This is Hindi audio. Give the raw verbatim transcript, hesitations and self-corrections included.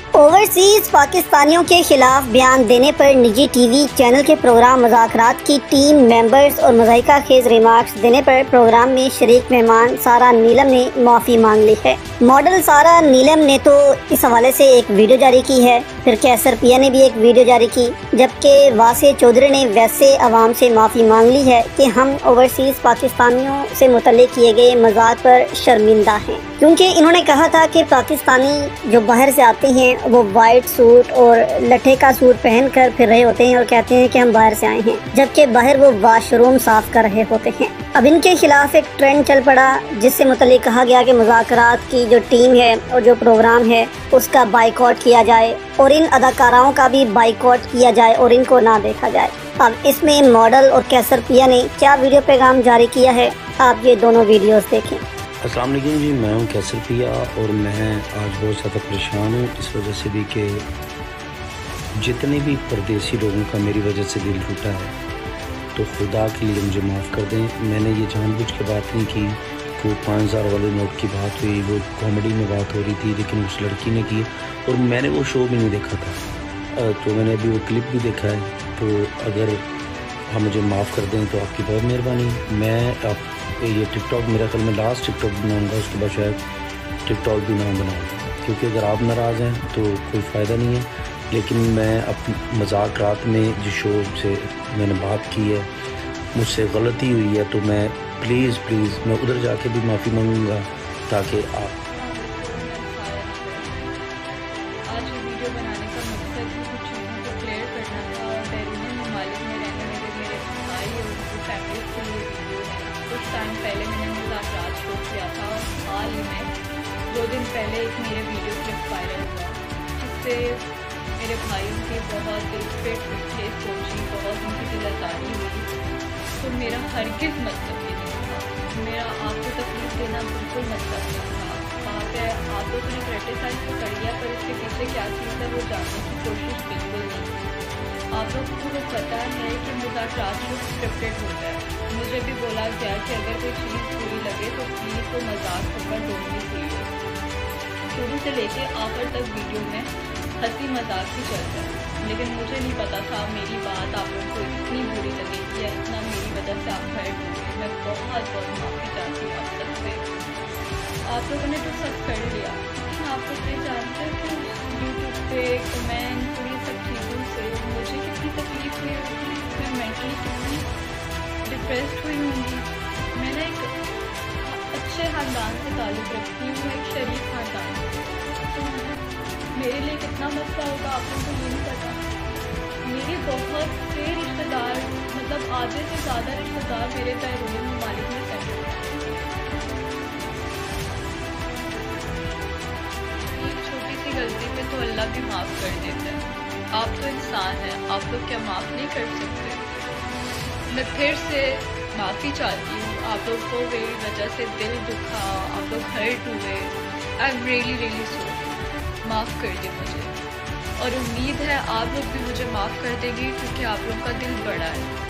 ओवरसीज पाकिस्तानियों के खिलाफ बयान देने पर निजी टीवी चैनल के प्रोग्राम मुज़ाकरात की टीम मेंबर्स और मज़ाहिका खेज रिमार्क्स देने पर प्रोग्राम में शरीक मेहमान सारा नीलम ने माफ़ी मांग ली है। मॉडल सारा नीलम ने तो इस हवाले से एक वीडियो जारी की है, फिर कैसर पिया ने भी एक वीडियो जारी की, जबकि वासे चौधरी ने वैसे आवाम से माफ़ी मांग ली है कि हम ओवरसीज पाकिस्तानियों से मुतल्लिक किए गए मजाक पर शर्मिंदा हैं, क्योंकि इन्होंने कहा था कि पाकिस्तानी जो बाहर से आते हैं वो वाइट सूट और लट्ठे का सूट पहन कर फिर रहे होते हैं और कहते हैं कि हम बाहर से आए हैं, जबकि बाहर वो वाशरूम साफ कर रहे होते हैं। अब इनके खिलाफ एक ट्रेंड चल पड़ा जिससे मुतल्लिक कहा गया कि मुज़ाकरात की जो टीम है और जो प्रोग्राम है उसका बाइकआउट किया जाए और इन अदाकाराओं का भी बाइकआउट किया जाए और इनको ना देखा जाए। अब इसमें मॉडल और कैसर पिया ने क्या वीडियो पैगाम जारी किया है, आप ये दोनों वीडियोस देखें। अस्सलाम वालेकुम जी, मैं हूँ कैसर पिया और मैं आज बहुत ज़्यादा परेशान हूँ इस वजह से भी कि जितने भी परदेसी लोगों का मेरी वजह से दिल टूटा है, तो खुदा के लिए मुझे माफ़ कर दें। मैंने ये जानबूझ के बात नहीं की। वो पाँच हज़ार वाले नोट की बात हुई, वो कॉमेडी में बात हो रही थी, लेकिन उस लड़की ने की और मैंने वो शो भी नहीं देखा था, तो मैंने अभी वो क्लिप भी देखा है। तो अगर आप मुझे माफ़ कर दें तो आपकी बहुत मेहरबानी। मैं आप ये टिकटॉक मेरा कल मैं लास्ट टिकटॉक बनाऊंगा, उसके बाद शायद टिकटॉक भी ना बनाऊंगा, क्योंकि अगर आप नाराज़ हैं तो कोई फ़ायदा नहीं है। लेकिन मैं अपने मज़ाकरात में जिस शो से मैंने बात की है, मुझसे गलती हुई है, तो मैं प्लीज़ प्लीज़ मैं उधर जाके भी माफ़ी मांगूंगा ताकि आप आज ये वीडियो बनाने का मकसद भी कुछ चीज़ों को क्लियर करना था और बैरून ममालिक में रहने वाले मेरे भाई और उनकी फैमिली के लिए वीडियो है। कुछ टाइम पहले मैंने मुज़ाकरात शो किया था और हाल ही में दो दिन पहले एक मेरे वीडियो क्लिप वायरल हुआ, जिससे मेरे भाइयों की बहुत दिल पे पीछे सोची, बहुत उनकी दिलदारी हुई। तो मेरा हरगिज़ मतलब ये नहीं था, मेरा आपको तकलीफ देना बिल्कुल मतलब नहीं था। बात है आप लोगों ने क्रिटिसाइज तो कर लिया, पर इसके पीछे क्या चीज़ है वो जानने की कोशिश बिल्कुल नहीं की। आप लोगों को तो पता है कि मुज़ाकरात शो स्क्रिप्टेड होता है। मुझे भी बोला गया कि अगर कोई चीज़ बुरी लगे तो प्लीज़ वो मजाक होकर डोंट सीरियस। शुरू से लेके आखिर तक वीडियो में हंसी मजाक ही चलता है, लेकिन मुझे नहीं पता था मेरी बात आप लोगों को इतनी बुरी लगेगी या इतना मेरी वजह से आप हर्ट होंगे। मैं बहुत बहुत माफ़ी चाहती हूँ आप सबसे। आप लोगों ने तो सब कर लिया, लेकिन आप लोग ये जानते हैं कि यूट्यूब पे कमेंट और ये सब चीज़ों से मुझे कितनी तकलीफ हुई होगी, मैं मेंटली कितनी डिप्रेस्ड हुई होंगी। मैंने एक अच्छे ख़ानदान से ताल्लुक़ रखती हूँ, एक शरीफ ख़ानदान से, तो मेरे लिए कितना मसला होगा आप लोगों को ये नहीं पता। मेरे बहुत से रिश्तेदार, मतलब आधे से ज़्यादा रिश्तेदार मेरे बैरून ममालिक में सेटल हैं। एक छोटी सी गलती पे तो अल्लाह भी माफ़ कर देता है। आप तो इंसान हैं, आप लोग क्या माफ़ नहीं कर सकते? मैं फिर से माफ़ी चाहती हूँ आप लोग को, मेरी वजह से दिल दुखा, आप लोग हर्ट हुए। I am really really sorry, माफ़ कर दे मुझे, और उम्मीद है आप लोग भी मुझे माफ़ कर देंगे, क्योंकि आप लोगों का दिल बड़ा है।